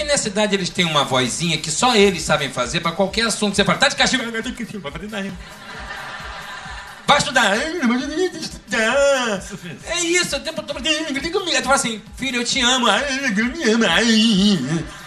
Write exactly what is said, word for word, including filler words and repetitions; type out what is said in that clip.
nessa idade eles têm uma vozinha que só eles sabem fazer pra qualquer assunto que você fala. Tá de castigo? Tá de castigo, vai fazer nada. Vai estudar. Estudar. É isso, o tempo todo. Tu fala assim, filho, eu te amo. Eu me amo.